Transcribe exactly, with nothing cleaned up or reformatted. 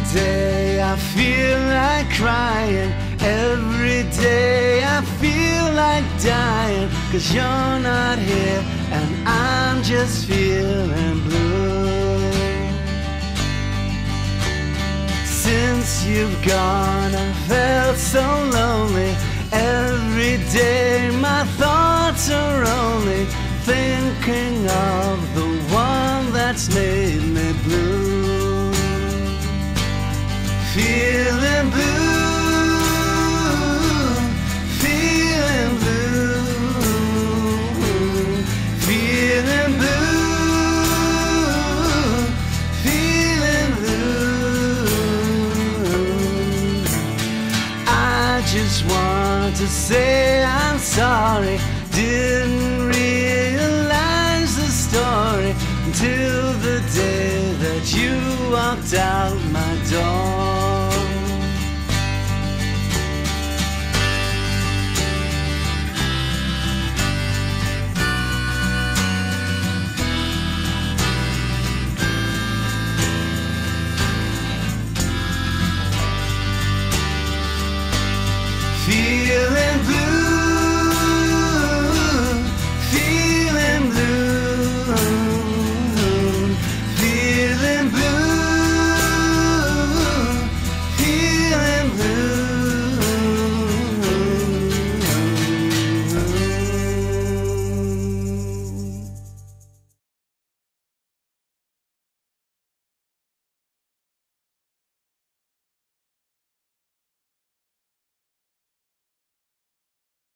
day I feel like crying, every day I feel like dying, 'cause you're not here and I'm just feeling blue. Since you've gone I felt so lonely, every day my thoughts are only thinking of the one that's made me blue. Feeling blue, feeling blue, feeling blue, feeling blue. I just want to say I'm sorry, didn't realize the story until the day that you walked out my door.